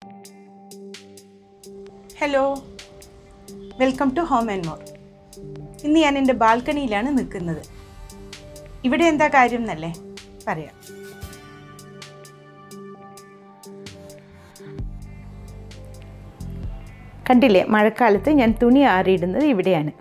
Hello, welcome to home and more. ഇന്ന് ഞാൻ എൻ്റെ ബാൽക്കണിയിലാണ് നിൽക്കുന്നത്. ഇവിടെ എന്താ കാര്യം എന്നല്ലേ പറയാം. കണ്ടില്ലേ, മഴക്കാലത്ത് ഞാൻ തുണി ആറിയിടുന്നത് ഇവിടെയാണ്.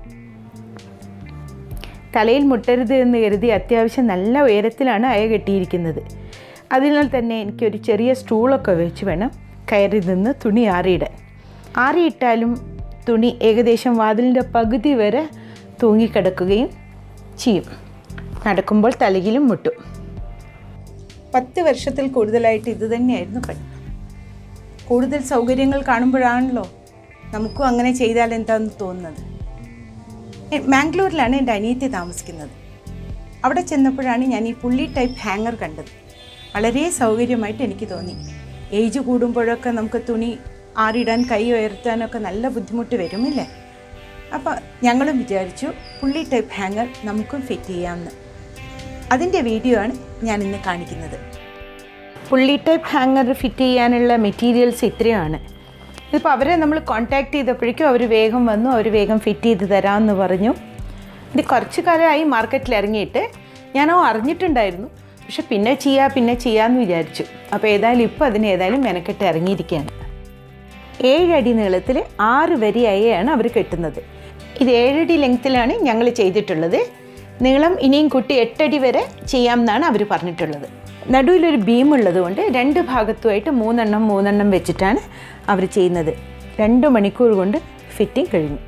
തലയിൽ മുട്ടരുത് എന്ന് കരുതി അത്യാവശ്യം നല്ല ഉയരത്തിലാണ് അയ കെട്ടിയിരിക്കുന്നത്. അതിനാൽ തന്നെ എനിക്കൊരു ചെറിയ സ്റ്റൂളൊക്കെ വെച്ച് വേണം കയറി നിന്ന് തുണി ആറിയിടാൻ. ആറിയിട്ടാലും തുണി ഏകദേശം വാതിലിൻ്റെ പകുതി വരെ തൂങ്ങിക്കിടക്കുകയും ചെയ്യും. നടക്കുമ്പോൾ തലയിലും മുട്ടും. 10 വർഷത്തിൽ കൂടുതലായിട്ട് ഇത് തന്നെയായിരുന്നു പണി. കൂടുതൽ സൗകര്യങ്ങൾ കാണുമ്പോഴാണല്ലോ നമുക്കും അങ്ങനെ ചെയ്താൽ എന്താണെന്ന് തോന്നുന്നത്. മാംഗ്ലൂരിലാണ് എൻ്റെ അനിയത്തി താമസിക്കുന്നത്. അവിടെ ചെന്നപ്പോഴാണ് ഞാൻ ഈ പുള്ളി ടൈപ്പ് ഹാങ്ങർ കണ്ടത്. വളരെ സൗകര്യമായിട്ട് എനിക്ക് തോന്നി. ഏജ് കൂടുമ്പോഴൊക്കെ നമുക്ക് തുണി ആറിടാൻ കൈ ഉയർത്താനൊക്കെ നല്ല ബുദ്ധിമുട്ട് വരുമില്ലേ. അപ്പോൾ ഞങ്ങളും വിചാരിച്ചു പുള്ളി ടൈപ്പ് ഹാങ്ങർ നമുക്കും ഫിറ്റ് ചെയ്യാമെന്ന്. അതിൻ്റെ വീഡിയോ ആണ് ഞാൻ ഇന്ന് കാണിക്കുന്നത്. പുള്ളി ടൈപ്പ് ഹാങ്ങർ ഫിറ്റ് ചെയ്യാനുള്ള മെറ്റീരിയൽസ് ഇത്രയാണ്. ഇതിപ്പോൾ അവരെ നമ്മൾ കോൺടാക്ട് ചെയ്തപ്പോഴേക്കും അവർ വേഗം വന്നു, അവർ വേഗം ഫിറ്റ് ചെയ്ത് തരാമെന്ന് പറഞ്ഞു. ഇത് കുറച്ച് കാലമായി മാർക്കറ്റിൽ ഇറങ്ങിയിട്ട് ഞാനോ അറിഞ്ഞിട്ടുണ്ടായിരുന്നു. പക്ഷെ പിന്നെ ചെയ്യാമെന്ന് വിചാരിച്ചു. അപ്പോൾ ഏതായാലും ഇപ്പോൾ അതിന് മെനക്കെട്ട് ഇറങ്ങിയിരിക്കുകയാണ്. 7 അടി നീളത്തിൽ 6 വരി അയയാണ് അവർ കെട്ടുന്നത്. ഇത് 7 അടി ലെങ്ത്തിലാണ് ഞങ്ങൾ ചെയ്തിട്ടുള്ളത്. നീളം ഇനിയും കൂട്ടി 8 അടി വരെ ചെയ്യാമെന്നാണ് അവർ പറഞ്ഞിട്ടുള്ളത്. നടുവിലൊരു ബീം ഉള്ളത് കൊണ്ട് 2 ഭാഗത്തുമായിട്ട് 3 വെച്ചിട്ടാണ് അവർ ചെയ്യുന്നത്. 2 മണിക്കൂർ കൊണ്ട് ഫിറ്റിംഗ് കഴിഞ്ഞു.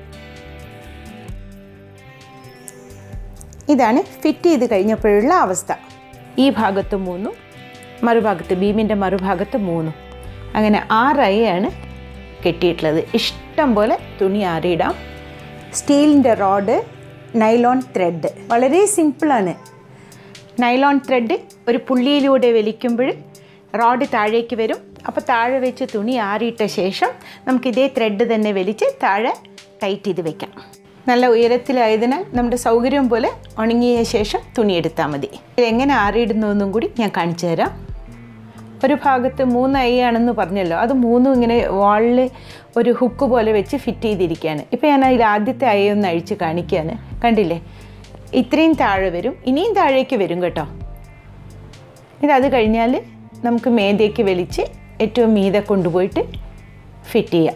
ഇതാണ് ഫിറ്റ് ചെയ്ത് കഴിഞ്ഞപ്പോഴുള്ള അവസ്ഥ. ഈ ഭാഗത്ത് 3, മറുഭാഗത്ത് ബീമിൻ്റെ മറുഭാഗത്ത് 3, അങ്ങനെ 6 അയയാണ് കെട്ടിയിട്ടുള്ളത്. ഇഷ്ടം പോലെ തുണി ആറിയിടാം. സ്റ്റീലിൻ്റെ റോഡ്, നൈലോൺ ത്രെഡ്, വളരെ സിമ്പിളാണ്. നൈലോൺ ത്രെഡ് ഒരു പുള്ളിയിലൂടെ വലിക്കുമ്പോൾ റോഡ് താഴേക്ക് വരും. അപ്പോൾ താഴെ വെച്ച് തുണി ആറിയിട്ട ശേഷം നമുക്ക് ഇതേ ത്രെഡ് തന്നെ വലിച്ച് താഴെ ടൈറ്റ് ചെയ്ത് വെക്കാം. നല്ല ഉയരത്തിലായതിനാൽ നമ്മുടെ സൗകര്യം പോലെ ഉണങ്ങിയ ശേഷം തുണി എടുത്താൽ മതി. ഇതെങ്ങനെ ആറിയിടുന്നു എന്നും കൂടി ഞാൻ കാണിച്ചു തരാം. ഒരു ഭാഗത്ത് 3 അയ്യാണെന്ന് പറഞ്ഞല്ലോ, അത് 3 ഇങ്ങനെ വാളിൽ ഒരു ഹുക്ക് പോലെ വെച്ച് ഫിറ്റ് ചെയ്തിരിക്കുകയാണ്. ഇപ്പോൾ ഞാൻ അതിൽ ആദ്യത്തെ അയ്യൊന്ന് അഴിച്ച് കാണിക്കുകയാണ്. കണ്ടില്ലേ, ഇത്രയും താഴെ വരും, ഇനിയും താഴേക്ക് വരും കേട്ടോ. ഇതത് കഴിഞ്ഞാൽ നമുക്ക് മേതേക്ക് വലിച്ച് ഏറ്റവും മീതെ കൊണ്ടുപോയിട്ട് ഫിറ്റ് ചെയ്യാം.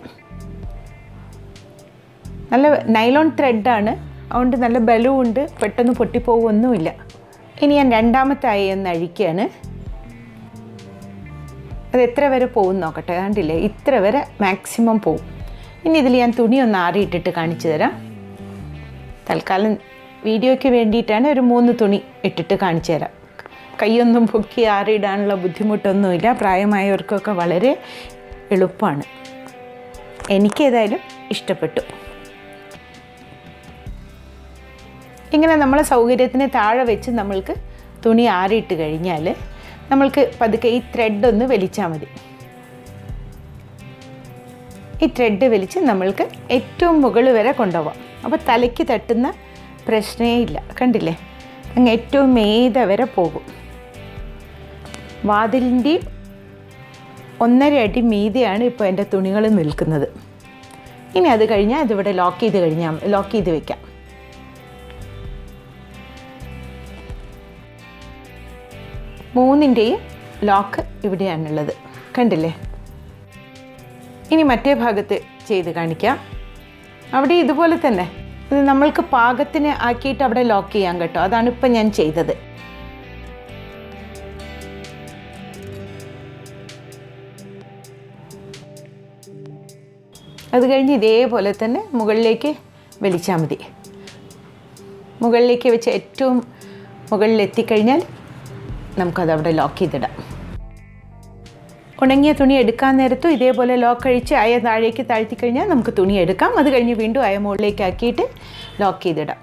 നല്ല നൈലോൺ ത്രെഡാണ്, അതുകൊണ്ട് നല്ല ബലവുമുണ്ട്, പെട്ടെന്ന് പൊട്ടിപ്പോവുമൊന്നുമില്ല. ഇനി ഞാൻ രണ്ടാമത്തെ അയ്യൊന്ന് അഴിക്കുകയാണ്. അത് എത്ര വരെ പോകും നോക്കട്ടെ. കണ്ടില്ലേ, ഇത്ര വരെ മാക്സിമം പോവും. ഇനി ഇതിൽ ഞാൻ തുണി ഒന്ന് ആറിയിട്ടിട്ട് കാണിച്ചു തരാം. തൽക്കാലം വീഡിയോയ്ക്ക് വേണ്ടിയിട്ടാണ് ഒരു 3 തുണി ഇട്ടിട്ട് കാണിച്ചു തരാം. കൈയൊന്നും പൊക്കി ആറിയിടാനുള്ള ബുദ്ധിമുട്ടൊന്നുമില്ല. പ്രായമായവർക്കൊക്കെ വളരെ എളുപ്പമാണ്. എനിക്കേതായാലും ഇഷ്ടപ്പെട്ടു. ഇങ്ങനെ നമ്മളെ സൗകര്യത്തിന് താഴെ വെച്ച് നമ്മൾക്ക് തുണി ആറിയിട്ട് കഴിഞ്ഞാൽ നമ്മൾക്ക് പതുക്കെ ഈ ത്രെഡൊന്ന് വലിച്ചാൽ മതി. ഈ ത്രെഡ് വലിച്ച് നമ്മൾക്ക് ഏറ്റവും മുകളിൽ വരെ കൊണ്ടുപോകാം. അപ്പോൾ തലയ്ക്ക് തട്ടുന്ന പ്രശ്നമേ ഇല്ല. കണ്ടില്ലേ, അങ്ങ് ഏറ്റവും മേത വരെ പോകും. വാതിലിൻ്റെയും 1.5 അടി മീതെയാണ് ഇപ്പോൾ എൻ്റെ തുണികൾ നിൽക്കുന്നത്. ഇനി അത് കഴിഞ്ഞാൽ അതിവിടെ ലോക്ക് ചെയ്ത് വെക്കാം. മൂന്നിൻ്റെയും ലോക്ക് ഇവിടെയാണുള്ളത്. കണ്ടില്ലേ. ഇനി മറ്റേ ഭാഗത്ത് ചെയ്ത് കാണിക്കാം. അവിടെ ഇതുപോലെ തന്നെ ഇത് നമ്മൾക്ക് പാകത്തിന് ആക്കിയിട്ട് അവിടെ ലോക്ക് ചെയ്യാം കേട്ടോ. അതാണ് ഇപ്പം ഞാൻ ചെയ്തത്. അത് കഴിഞ്ഞ് ഇതേപോലെ തന്നെ മുകളിലേക്ക് വലിച്ചാൽ മതി. മുകളിലേക്ക് വെച്ച് ഏറ്റവും മുകളിലെത്തിക്കഴിഞ്ഞാൽ നമുക്കതവിടെ ലോക്ക് ചെയ്തിടാം. ഉണങ്ങിയ തുണി എടുക്കാൻ നേരത്തും ഇതേപോലെ ലോക്ക് അഴിച്ച് അയ താഴേക്ക് താഴ്ത്തിക്കഴിഞ്ഞാൽ നമുക്ക് തുണി എടുക്കാം. അത് കഴിഞ്ഞ് വീണ്ടും അയ മുകളിലേക്ക് ആക്കിയിട്ട് ലോക്ക് ചെയ്തിടാം.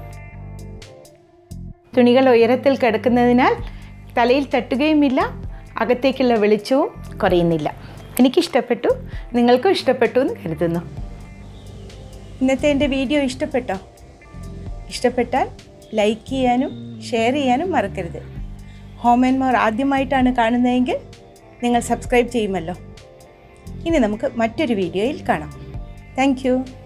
തുണികൾ ഉയരത്തിൽ കിടക്കുന്നതിനാൽ തലയിൽ തട്ടുകയുമില്ല, അകത്തേക്കുള്ള വെളിച്ചവും കുറയുന്നില്ല. എനിക്കിഷ്ടപ്പെട്ടു, നിങ്ങൾക്കും ഇഷ്ടപ്പെട്ടു എന്ന് കരുതുന്നു. ഇന്നത്തെ എൻ്റെ വീഡിയോ ഇഷ്ടപ്പെട്ടോ? ഇഷ്ടപ്പെട്ടാൽ ലൈക്ക് ചെയ്യാനും ഷെയർ ചെയ്യാനും മറക്കരുത്. ഹോം ആൻഡ് മോർ ആദ്യമായിട്ടാണ് കാണുന്നതെങ്കിൽ നിങ്ങൾ സബ്സ്ക്രൈബ് ചെയ്യുമല്ലോ. ഇനി നമുക്ക് മറ്റൊരു വീഡിയോയിൽ കാണാം. Thank U.